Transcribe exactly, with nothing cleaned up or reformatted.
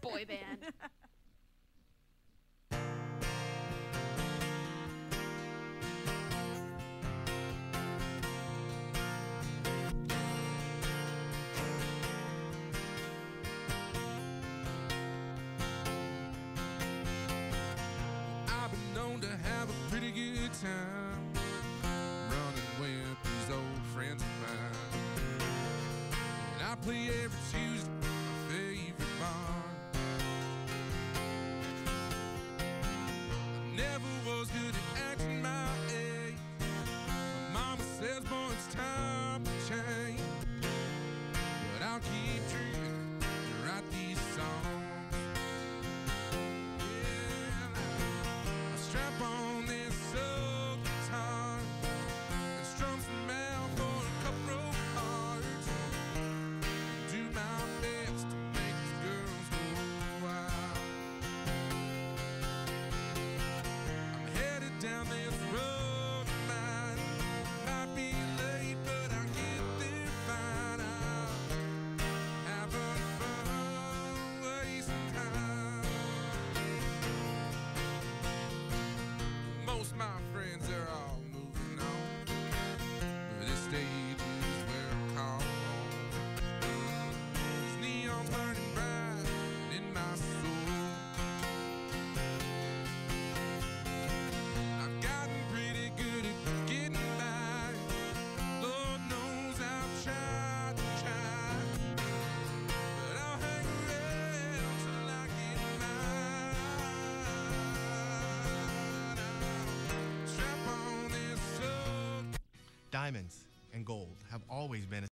Boy band. I've been known to have a pretty good time running with these old friends of mine. And I play every Tuesday my favorite bar. I never was good at acting my age. My mama says, boy, it's time to change. But I'll keep dreaming to write these songs. Strap on this old guitar and strum some out for a couple of hearts. Do my best to make these girls go wild. I'm headed down this road of mine. Might be late, but I'll get there fine. I'm having fun, wasting time. Most of my friends, they're all moving on, but this stage is where I call home. These neons burning bright in my soul. I've gotten pretty good at getting by. Lord knows I've tried to try, but I'll hang around till I get mine. Strap on this old Diamonds and gold have always been